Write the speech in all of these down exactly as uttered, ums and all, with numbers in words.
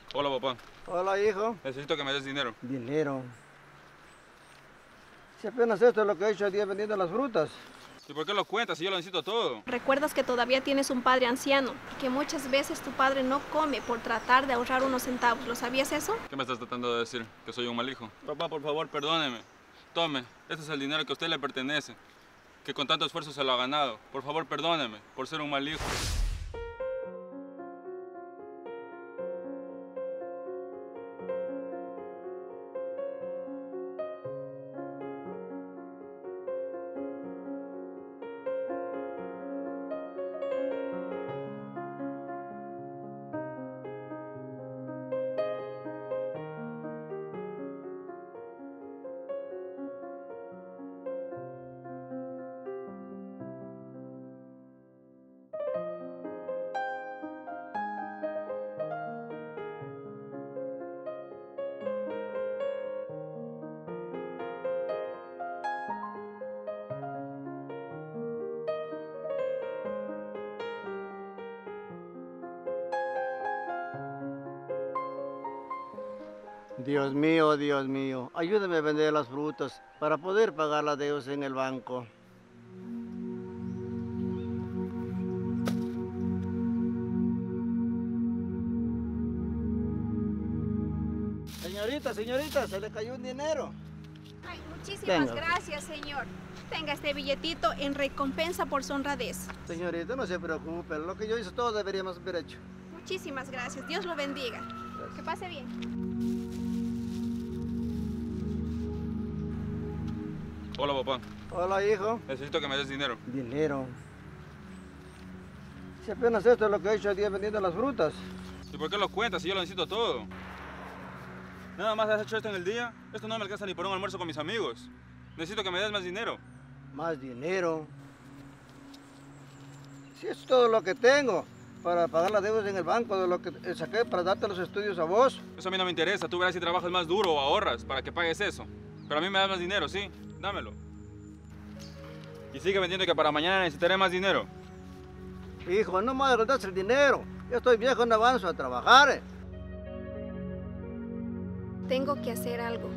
Hola, papá. Hola, hijo. Necesito que me des dinero. Dinero. Si apenas esto es lo que he hecho el día vendiendo las frutas. ¿Y por qué lo cuentas si yo lo necesito todo? ¿Recuerdas que todavía tienes un padre anciano y que muchas veces tu padre no come por tratar de ahorrar unos centavos? ¿Lo sabías eso? ¿Qué me estás tratando de decir? ¿Que soy un mal hijo? Papá, por favor, perdóneme. Tome, este es el dinero que a usted le pertenece, que con tanto esfuerzo se lo ha ganado. Por favor, perdóneme por ser un mal hijo. Dios mío, Dios mío, ayúdame a vender las frutas para poder pagar las deudas en el banco. Señorita, señorita, se le cayó un dinero. Ay, muchísimas Tenga. gracias, señor. Tenga este billetito en recompensa por su honradez. Señorita, no se preocupe, lo que yo hice todo deberíamos haber hecho. Muchísimas gracias. Dios lo bendiga. Que pase bien. Hola, papá. Hola, hijo. Necesito que me des dinero. Dinero. Si apenas esto es lo que he hecho el día vendiendo las frutas. ¿Y por qué lo cuentas si yo lo necesito todo? Nada más has hecho esto en el día. Esto no me alcanza ni por un almuerzo con mis amigos. Necesito que me des más dinero. Más dinero. Si es todo lo que tengo para pagar las deudas en el banco, de lo que saqué para darte los estudios a vos. Eso a mí no me interesa. Tú verás si trabajas más duro o ahorras para que pagues eso. Pero a mí me das más dinero, ¿sí? Dámelo. Y sigue vendiendo que para mañana necesitaré más dinero. Hijo, no me adelantas el dinero. Yo estoy viejo, no avanzo a trabajar. eh. Tengo que hacer algo.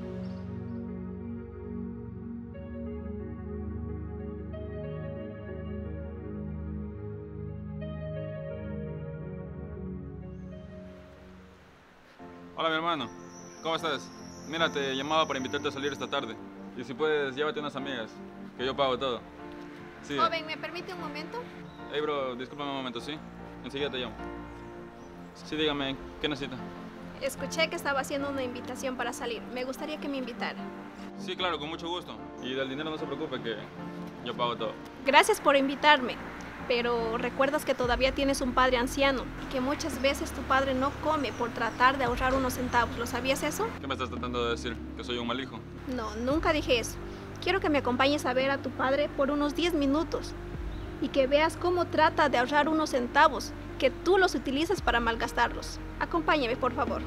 Hola, mi hermano. ¿Cómo estás? Mira, te llamaba para invitarte a salir esta tarde. Y si puedes, llévate unas amigas, que yo pago todo. Sí. Joven, ¿me permite un momento? Hey, bro, discúlpame un momento, ¿sí? Enseguida te llamo. Sí, dígame, ¿qué necesita? Escuché que estaba haciendo una invitación para salir. Me gustaría que me invitara. Sí, claro, con mucho gusto. Y del dinero no se preocupe, que yo pago todo. Gracias por invitarme. Pero recuerdas que todavía tienes un padre anciano y que muchas veces tu padre no come por tratar de ahorrar unos centavos. ¿Lo sabías eso? ¿Qué me estás tratando de decir? ¿Que soy un mal hijo? No, nunca dije eso. Quiero que me acompañes a ver a tu padre por unos diez minutos y que veas cómo trata de ahorrar unos centavos, que tú los utilizas para malgastarlos. Acompáñame, por favor.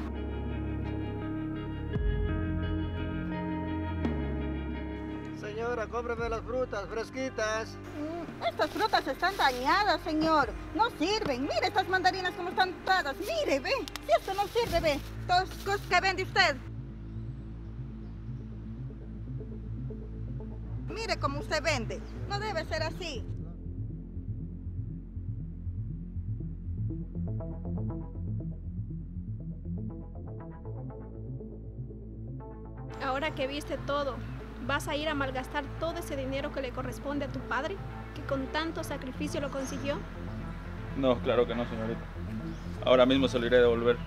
Señora, cómprame las frutas fresquitas. Mm, Estas frutas están dañadas, señor. No sirven. Mire estas mandarinas como están dadas. Mire, ve. Si esto no sirve, ve. Todas las cosas que vende usted. Mire cómo usted vende. No debe ser así. Ahora que viste todo, ¿vas a ir a malgastar todo ese dinero que le corresponde a tu padre, que con tanto sacrificio lo consiguió? No, claro que no, señorita. Ahora mismo se lo iré a devolver.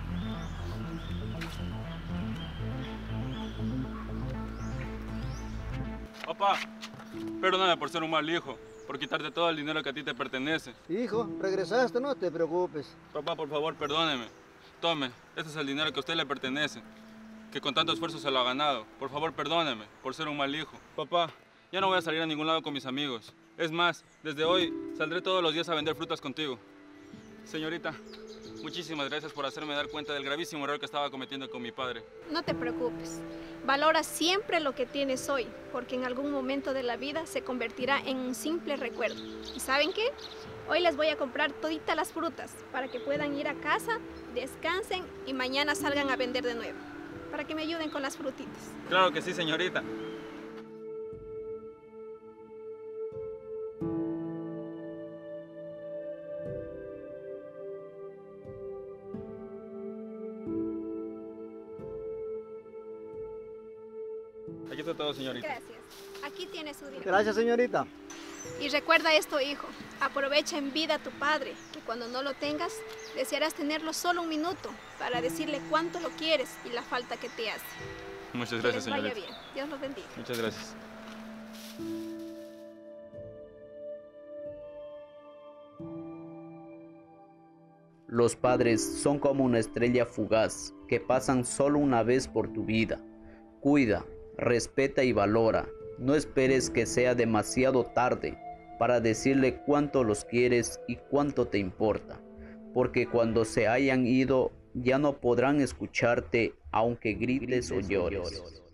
Papá, perdóname por ser un mal hijo, por quitarte todo el dinero que a ti te pertenece. Hijo, regresaste, no te preocupes. Papá, por favor, perdóneme. Tome, este es el dinero que a usted le pertenece, que con tanto esfuerzo se lo ha ganado. Por favor, perdóneme por ser un mal hijo. Papá, ya no voy a salir a ningún lado con mis amigos. Es más, desde hoy saldré todos los días a vender frutas contigo. Señorita, muchísimas gracias por hacerme dar cuenta del gravísimo error que estaba cometiendo con mi padre. No te preocupes. Valora siempre lo que tienes hoy, porque en algún momento de la vida se convertirá en un simple recuerdo. ¿Y saben qué? Hoy les voy a comprar toditas las frutas para que puedan ir a casa, descansen y mañana salgan a vender de nuevo. Para que me ayuden con las frutitas. Claro que sí, señorita. Aquí está todo, señorita. Gracias. Aquí tienes su dinero. Gracias, señorita. Y recuerda esto, hijo. Aprovecha en vida a tu padre, que cuando no lo tengas, desearás tenerlo solo un minuto para decirle cuánto lo quieres y la falta que te hace. Muchas que gracias, les vaya señorita. bien. Dios los bendiga. Muchas gracias. Los padres son como una estrella fugaz que pasan solo una vez por tu vida. Cuida, respeta y valora. No esperes que sea demasiado tarde para decirle cuánto los quieres y cuánto te importa, porque cuando se hayan ido ya no podrán escucharte aunque grites o llores.